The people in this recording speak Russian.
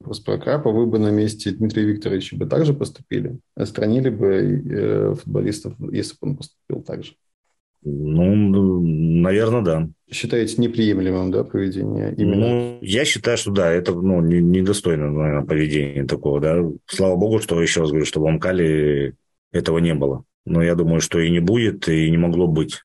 вопрос про Крапа. Вы бы на месте Дмитрия Викторовича бы также поступили? Отстранили бы футболистов, если бы он поступил так же? Ну, наверное, да. Считаете неприемлемым, да, поведение именно? Ну, я считаю, что да, это ну, недостойно, наверное, поведения такого, да. Слава богу, что, еще раз говорю, что в Амкале этого не было. Но я думаю, что и не будет, и не могло быть.